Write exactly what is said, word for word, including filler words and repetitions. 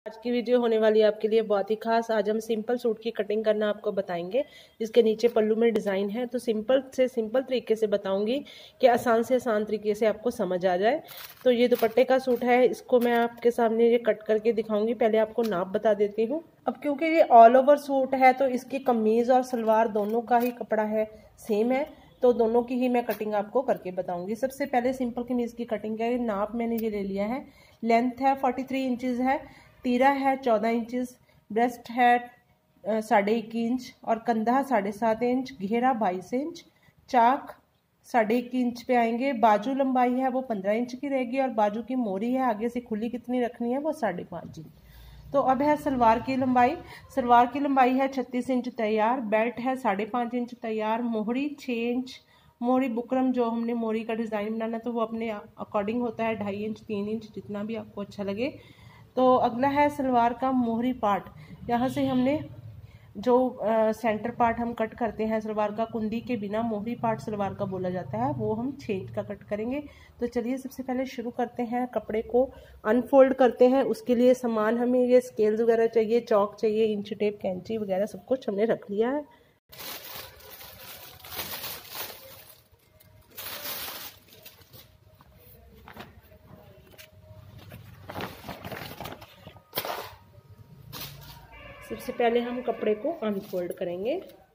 आज की वीडियो होने वाली है आपके लिए बहुत ही खास। आज हम सिंपल सूट की कटिंग करना आपको बताएंगे, जिसके नीचे पल्लू में डिज़ाइन है। तो सिंपल से सिंपल तरीके से बताऊंगी कि आसान से आसान तरीके से आपको समझ आ जाए। तो ये दुपट्टे का सूट है, इसको मैं आपके सामने ये कट करके दिखाऊंगी। पहले आपको नाप बता देती हूँ। अब क्योंकि ये ऑल ओवर सूट है तो इसकी कमीज़ और सलवार दोनों का ही कपड़ा है, सेम है, तो दोनों की ही मैं कटिंग आपको करके बताऊंगी। सबसे पहले सिंपल कमीज की कटिंग है। नाप मैंने ये ले लिया है। लेंथ है तैंतालीस इंचेस है, तीरा है चौदह इंचेस, ब्रेस्ट है साढ़े एक इंच और कंधा साढ़े सात इंच, घेरा बाईस इंच, चाक साढ़े एक इंच पे आएंगे। बाजू लंबाई है वो पंद्रह इंच की रहेगी और बाजू की मोरी है आगे से खुली कितनी रखनी है वो साढ़े पाँच इंच। तो अब है सलवार की लंबाई। सलवार की लंबाई है छत्तीस इंच तैयार, बेल्ट है साढ़े पाँच इंच तैयार, मोहरी छः इंच। मोहरी बुकरम जो हमने मोहरी का डिज़ाइन बनाना तो वो अपने अकॉर्डिंग होता है, ढाई इंच तीन इंच जितना भी आपको अच्छा लगे। तो अगला है सलवार का मोहरी पार्ट। यहाँ से हमने जो आ, सेंटर पार्ट हम कट करते हैं सलवार का, कुंदी के बिना मोहरी पार्ट सलवार का बोला जाता है, वो हम छः इंच का कट करेंगे। तो चलिए सबसे पहले शुरू करते हैं, कपड़े को अनफोल्ड करते हैं। उसके लिए सामान हमें ये स्केल्स वगैरह चाहिए, चौक चाहिए, इंच टेप, कैंची वगैरह सब कुछ हमने रख लिया है। सबसे पहले हम कपड़े को अनफोल्ड करेंगे।